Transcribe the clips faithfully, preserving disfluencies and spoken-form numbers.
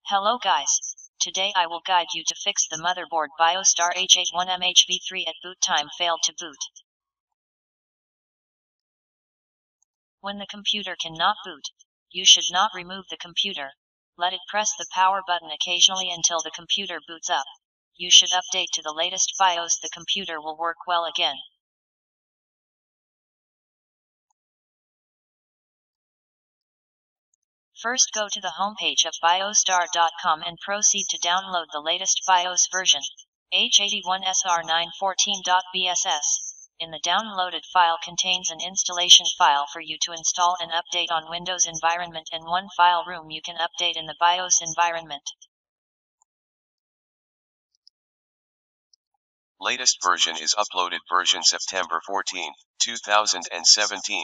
Hello guys. Today I will guide you to fix the motherboard BioStar H eighty-one M H V three at boot time failed to boot. When the computer cannot boot, you should not remove the computer. Let it press the power button occasionally until the computer boots up. You should update to the latest BIOS, the computer will work well again. First go to the homepage of biostar dot com and proceed to download the latest BIOS version, H eighty-one S R nine fourteen dot B S S. In the downloaded file contains an installation file for you to install and update on Windows environment and one file room you can update in the BIOS environment. Latest version is uploaded version September fourteenth, two thousand seventeen.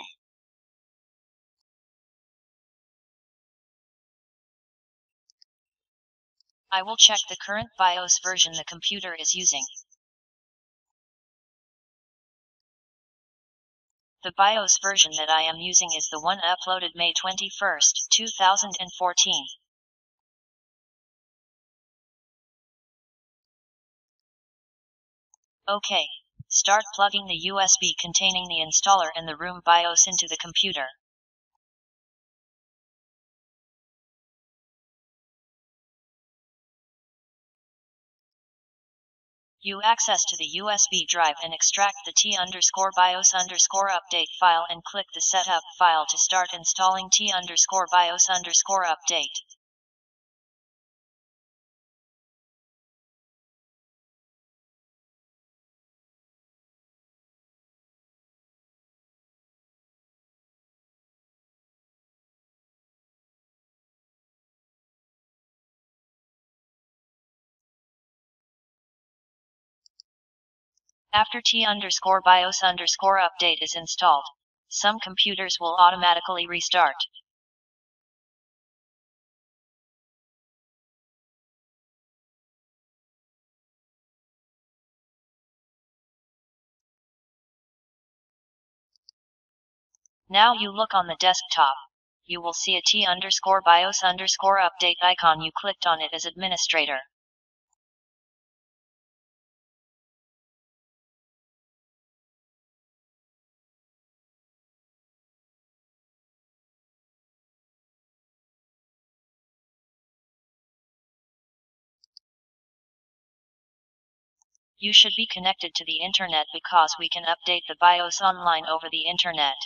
I will check the current BIOS version the computer is using. The BIOS version that I am using is the one uploaded May twenty-first, two thousand fourteen. OK. Start plugging the U S B containing the installer and the room BIOS into the computer. You access to the U S B drive and extract the T underscore BIOS underscore update file and click the setup file to start installing T underscore BIOS underscore update. After T underscore BIOS underscore update is installed, some computers will automatically restart. Now you look on the desktop. You will see a T underscore BIOS underscore update icon. You clicked on it as administrator. You should be connected to the internet because we can update the BIOS online over the internet.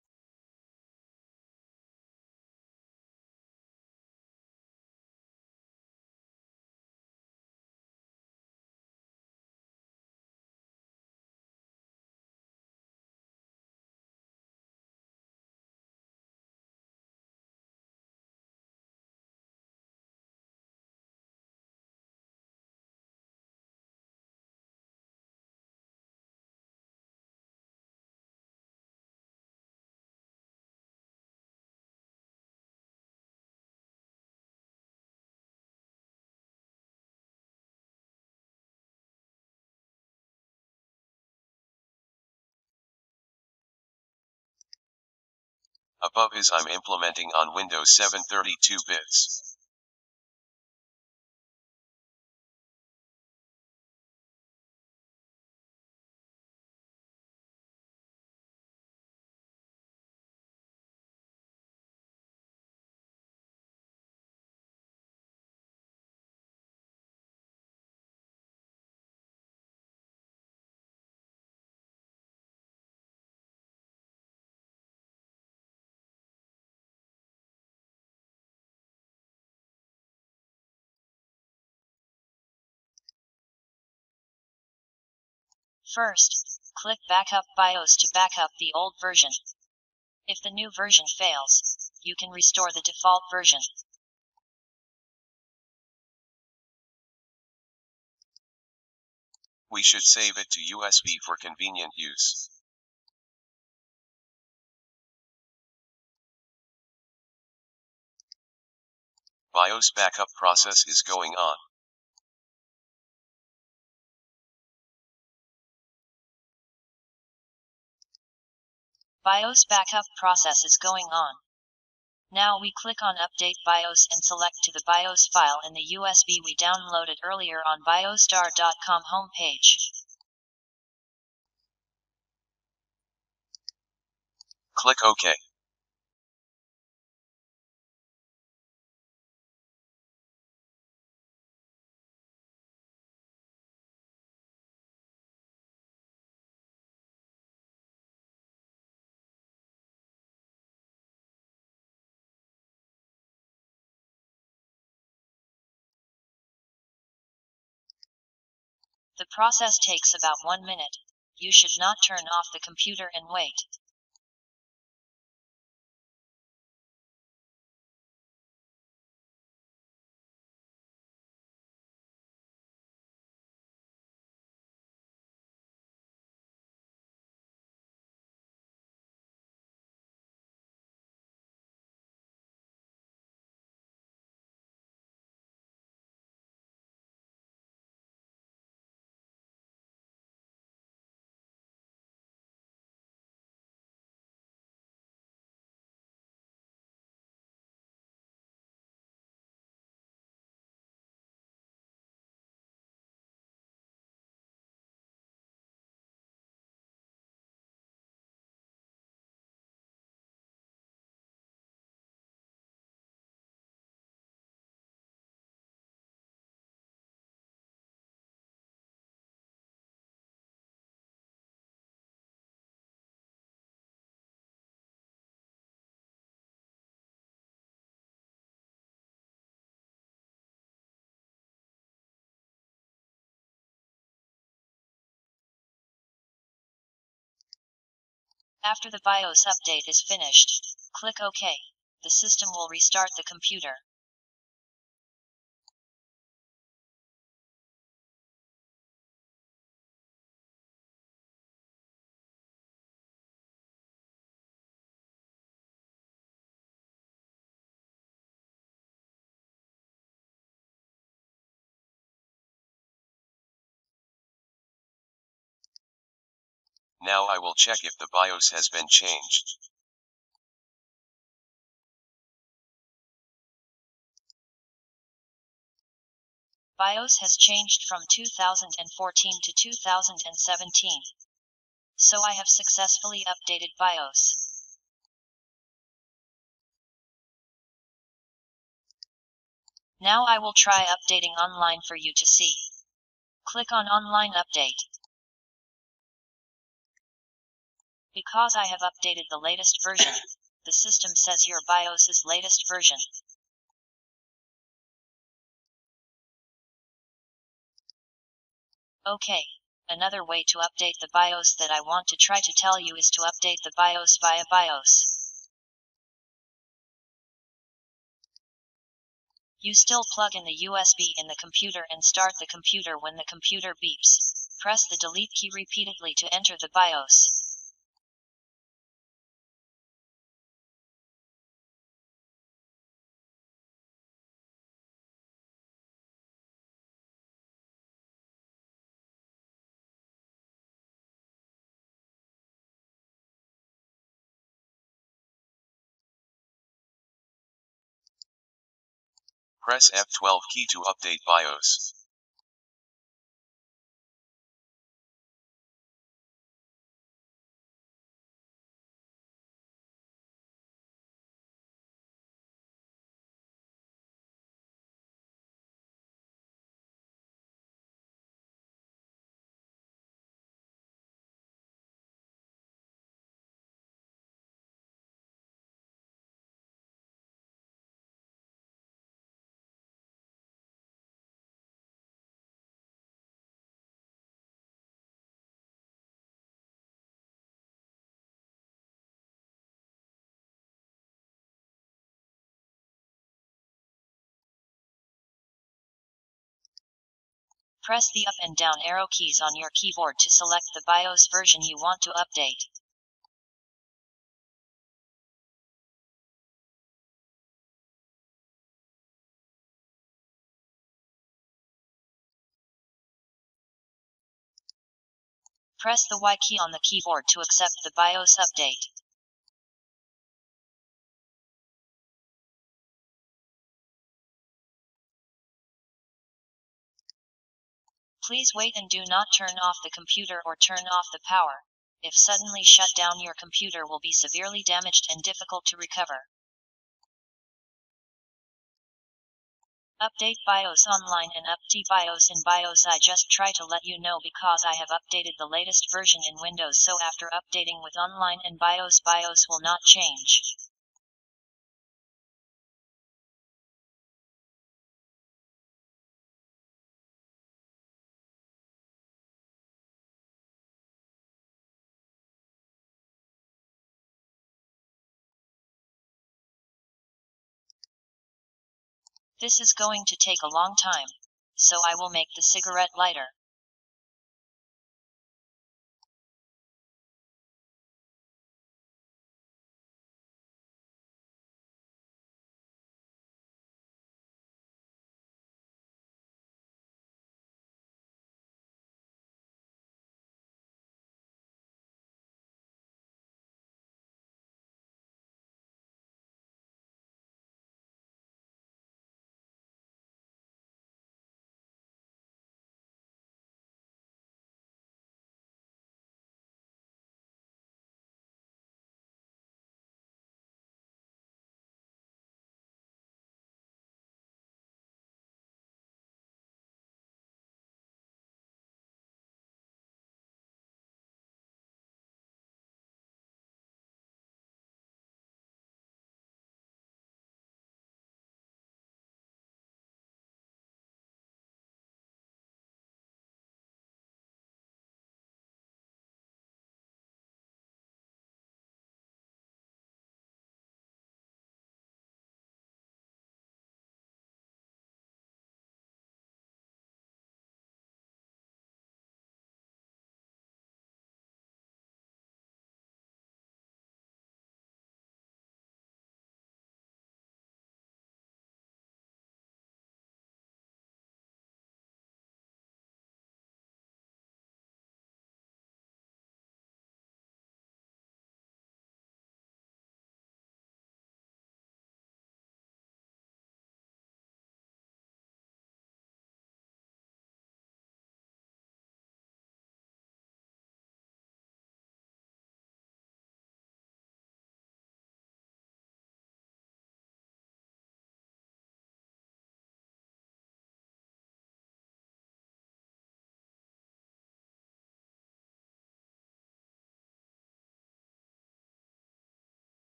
Above is I'm implementing on Windows seven thirty-two bits. First, click Backup BIOS to back up the old version. If the new version fails, you can restore the default version. We should save it to U S B for convenient use. BIOS backup process is going on. BIOS backup process is going on. Now we click on Update BIOS and select to the BIOS file in the U S B we downloaded earlier on biostar dot com homepage. Click OK. The process takes about one minute. You should not turn off the computer and wait. After the BIOS update is finished, click OK. The system will restart the computer. Now I will check if the BIOS has been changed. BIOS has changed from two thousand fourteen to two thousand seventeen. So I have successfully updated BIOS. Now I will try updating online for you to see. Click on Online Update. Because I have updated the latest version, the system says your BIOS is latest version. Okay. Another way to update the BIOS that I want to try to tell you is to update the BIOS via BIOS. You still plug in the U S B in the computer and start the computer when the computer beeps. Press the delete key repeatedly to enter the BIOS. Press F twelve key to update BIOS. Press the up and down arrow keys on your keyboard to select the BIOS version you want to update. Press the Y key on the keyboard to accept the BIOS update. Please wait and do not turn off the computer or turn off the power. If suddenly shut down, your computer will be severely damaged and difficult to recover. Update BIOS online and update BIOS in BIOS. I just try to let you know because I have updated the latest version in Windows, so after updating with online and BIOS, BIOS will not change. This is going to take a long time, so I will make the cigarette lighter.